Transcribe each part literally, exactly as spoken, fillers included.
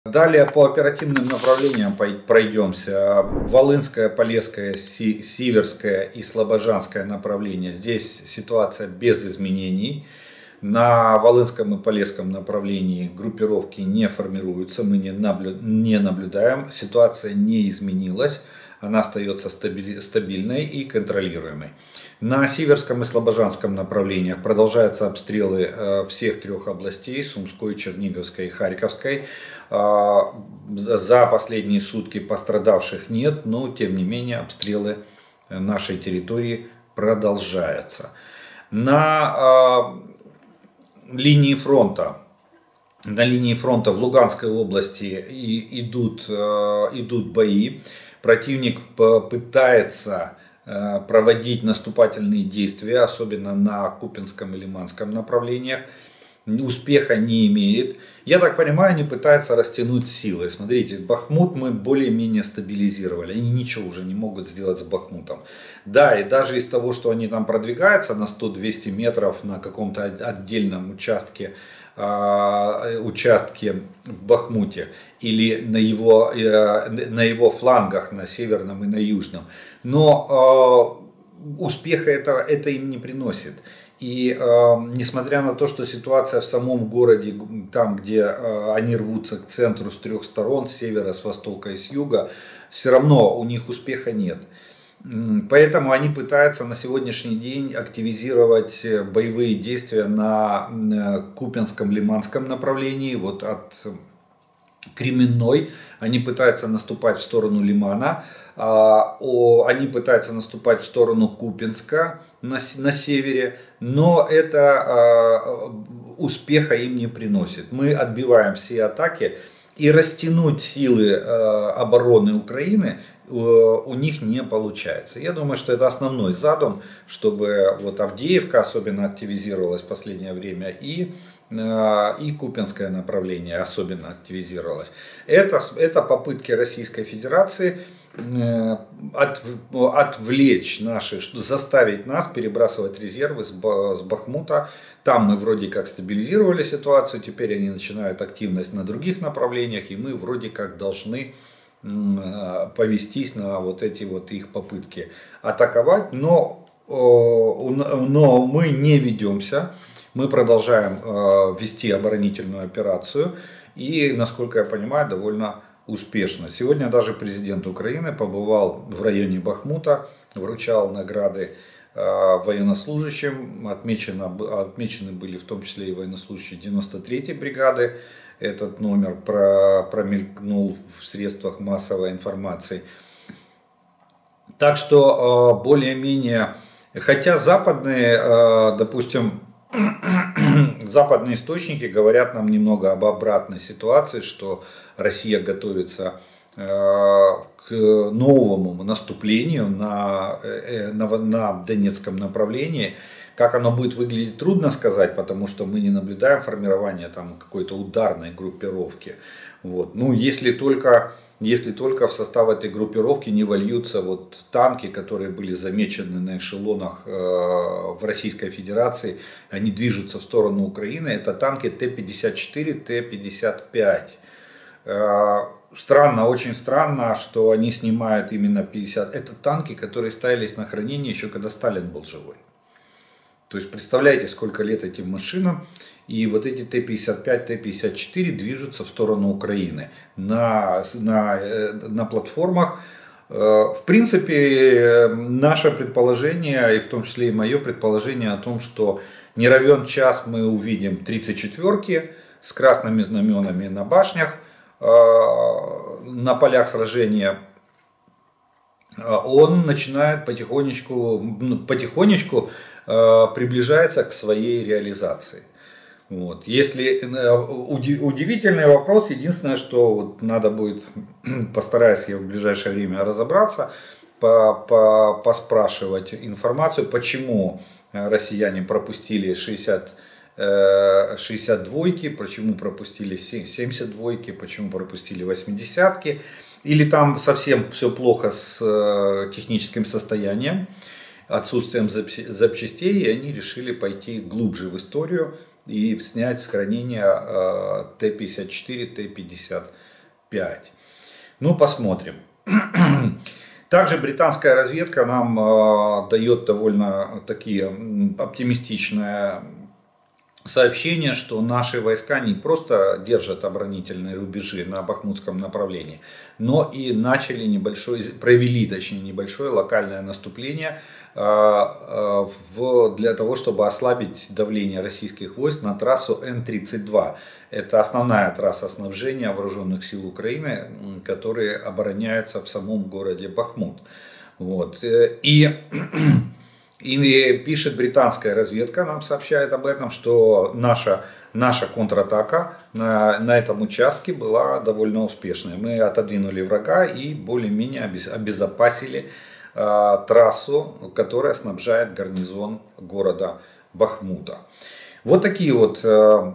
Далее по оперативным направлениям пройдемся. Волынское, Полесское, Сиверское и Слобожанское направление. Здесь ситуация без изменений. На Волынском и Полесском направлении группировки не формируются, мы не наблюдаем. Ситуация не изменилась, она остается стабильной и контролируемой. На Сиверском и Слобожанском направлениях продолжаются обстрелы всех трех областей: Сумской, Черниговской и Харьковской. За последние сутки пострадавших нет, но тем не менее обстрелы нашей территории продолжаются. На линии фронта, на линии фронта в Луганской области идут, идут бои. Противник пытается проводить наступательные действия, особенно на Купянском и Лиманском направлениях. Успеха не имеет. Я так понимаю, они пытаются растянуть силы. Смотрите, Бахмут мы более-менее стабилизировали. Они ничего уже не могут сделать с Бахмутом. Да, и даже из того, что они там продвигаются на сто-двести метров на каком-то отдельном участке, э, участке в Бахмуте или на его, э, на его флангах, на северном и на южном, но э, успеха это, это им не приносит. И э, несмотря на то, что ситуация в самом городе, там где э, они рвутся к центру с трех сторон, с севера, с востока и с юга, все равно у них успеха нет. Поэтому они пытаются на сегодняшний день активизировать боевые действия на Купянском, Лиманском направлении. Вот от Кременной они пытаются наступать в сторону Лимана, они пытаются наступать в сторону Купянска на, на севере, но это успеха им не приносит. Мы отбиваем все атаки, и растянуть силы обороны Украины у них не получается. Я думаю, что это основной задум, чтобы вот Авдеевка особенно активизировалась в последнее время, и, и Купянское направление особенно активизировалось. Это, это попытки Российской Федерации от, отвлечь наши, заставить нас перебрасывать резервы с Бахмута. Там мы вроде как стабилизировали ситуацию, теперь они начинают активность на других направлениях, и мы вроде как должны повестись на вот эти вот их попытки атаковать, но, но мы не ведемся, мы продолжаем вести оборонительную операцию и, насколько я понимаю, довольно успешно. Сегодня даже президент Украины побывал в районе Бахмута, вручал награды военнослужащим, отмечено, отмечены были в том числе и военнослужащие девяносто третьей бригады. Этот номер промелькнул в средствах массовой информации. Так что более-менее, хотя западные, допустим, западные источники говорят нам немного об обратной ситуации, что Россия готовится к новому наступлению на, на, на Донецком направлении. Как оно будет выглядеть, трудно сказать, потому что мы не наблюдаем формирования там какой-то ударной группировки. Вот. Ну, если только, если только в состав этой группировки не вольются вот танки, которые были замечены на эшелонах э, в Российской Федерации, они движутся в сторону Украины. Это танки Т пятьдесят четыре, Т пятьдесят пять. Э, странно, очень странно, что они снимают именно пятьдесят. Это танки, которые ставились на хранение еще когда Сталин был живой. То есть представляете, сколько лет этим машинам, и вот эти Т пятьдесят пять, Т пятьдесят четыре движутся в сторону Украины на, на, на платформах. В принципе, наше предположение, и в том числе и мое предположение о том, что не равен час мы увидим тридцать четвёрки с красными знаменами на башнях, на полях сражения, он начинает потихонечку, потихонечку приближается к своей реализации. Вот. Если удивительный вопрос, единственное, что вот надо будет, постараюсь я в ближайшее время разобраться, по, по, поспрашивать информацию, почему россияне пропустили шестьдесят, шестьдесят двойки, почему пропустили семьдесят двойки, почему пропустили восьмидесятки, или там совсем все плохо с техническим состоянием, отсутствием запчастей, и они решили пойти глубже в историю и снять с хранения Т пятьдесят четыре, Т пятьдесят пять. Ну, посмотрим. Также британская разведка нам э, дает довольно такие оптимистичные сообщения, что наши войска не просто держат оборонительные рубежи на бахмутском направлении, но и начали небольшой, провели точнее небольшое локальное наступление э, э, в, для того, чтобы ослабить давление российских войск на трассу Н тридцать два. Это основная трасса снабжения вооруженных сил Украины, которые обороняются в самом городе Бахмут. Вот. И, и пишет британская разведка, нам сообщает об этом, что наша, наша контратака на, на этом участке была довольно успешной. Мы отодвинули врага и более-менее обезопасили э, трассу, которая снабжает гарнизон города Бахмута. Вот такие вот э,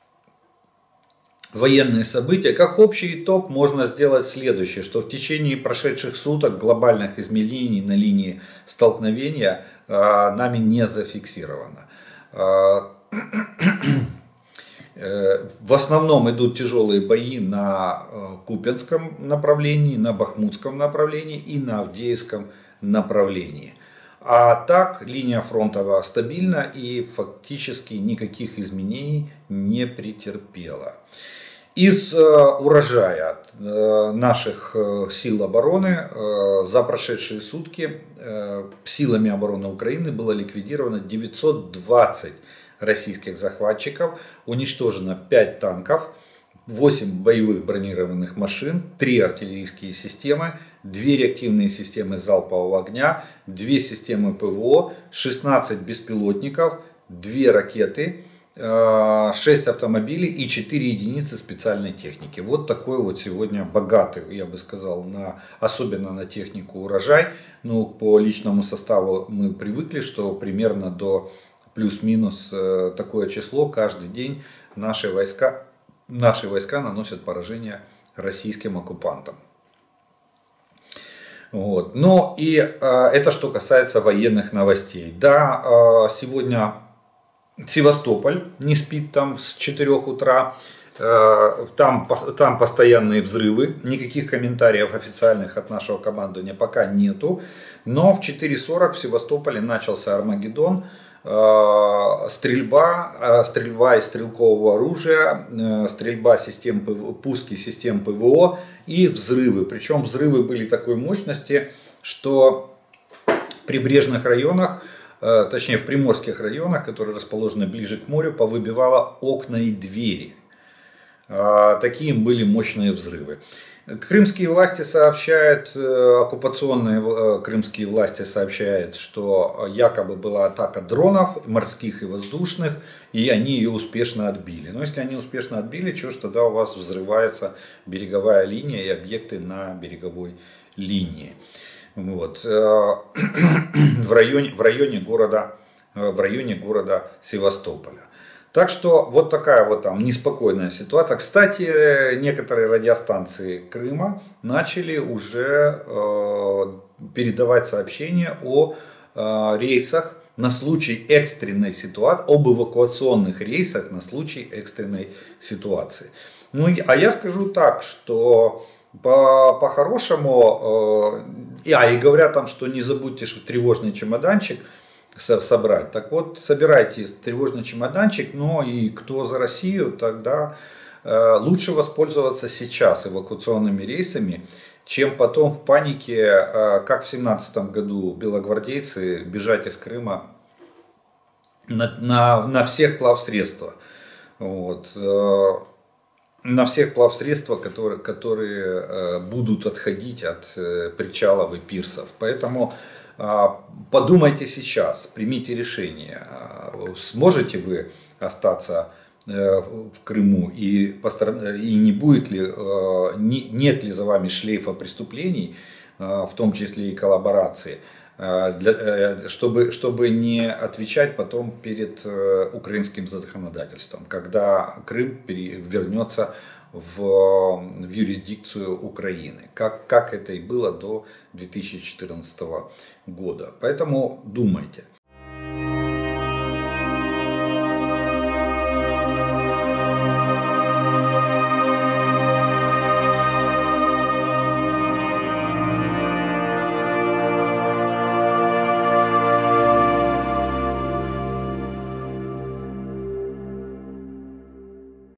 военные события. Как общий итог можно сделать следующее, что в течение прошедших суток глобальных изменений на линии столкновения э, нами не зафиксировано. Э, э, в основном идут тяжелые бои на э, Купянском направлении, на Бахмутском направлении и на Авдеевском направлении. А так линия фронта стабильна и фактически никаких изменений не претерпела. Из э, урожая э, наших э, сил обороны э, за прошедшие сутки э, силами обороны Украины было ликвидировано девятьсот двадцать российских захватчиков, уничтожено пять танков, восемь боевых бронированных машин, три артиллерийские системы, две реактивные системы залпового огня, две системы ПВО, шестнадцать беспилотников, две ракеты, шесть автомобилей и четыре единицы специальной техники. Вот такой вот сегодня богатый, я бы сказал, на, особенно на технику урожай. Ну, по личному составу мы привыкли, что примерно до плюс-минус такое число каждый день наши войска, наши войска наносят поражение российским оккупантам. Вот. Но и это что касается военных новостей. Да, сегодня Севастополь не спит там с четырёх утра, там, там постоянные взрывы, никаких комментариев официальных от нашего командования пока нету, но в четыре сорок в Севастополе начался Армагеддон, стрельба, стрельба из стрелкового оружия, стрельба систем, пуски систем ПВО и взрывы, причем взрывы были такой мощности, что в прибрежных районах, точнее в приморских районах, которые расположены ближе к морю, повыбивало окна и двери. Такие были мощные взрывы. Крымские власти сообщают, оккупационные крымские власти сообщают, что якобы была атака дронов, морских и воздушных, и они ее успешно отбили. Но если они успешно отбили, что ж тогда у вас взрывается береговая линия и объекты на береговой линии. Вот. В районе, в районе города, в районе города Севастополя. Так что вот такая вот там неспокойная ситуация. Кстати, некоторые радиостанции Крыма начали уже э, передавать сообщения о э, рейсах на случай экстренной ситуации, об эвакуационных рейсах на случай экстренной ситуации. Ну, а я скажу так, что по, по-хорошему, э, а, и говорят там, что не забудьте тревожный чемоданчик собрать. Так вот, собирайте тревожный чемоданчик, но и кто за Россию, тогда э, лучше воспользоваться сейчас эвакуационными рейсами, чем потом в панике, э, как в семнадцатом году белогвардейцы, бежать из Крыма на, на, на всех плавсредствах. Вот. Э, на всех плавсредствах, которые, которые э, будут отходить от э, причалов и пирсов. Поэтому подумайте сейчас, примите решение, сможете вы остаться в Крыму и, и не будет ли, нет ли за вами шлейфа преступлений, в том числе и коллаборации, для, чтобы, чтобы не отвечать потом перед украинским законодательством, когда Крым вернется в, в юрисдикцию Украины, как, как это и было до две тысячи четырнадцатого года. Поэтому думайте.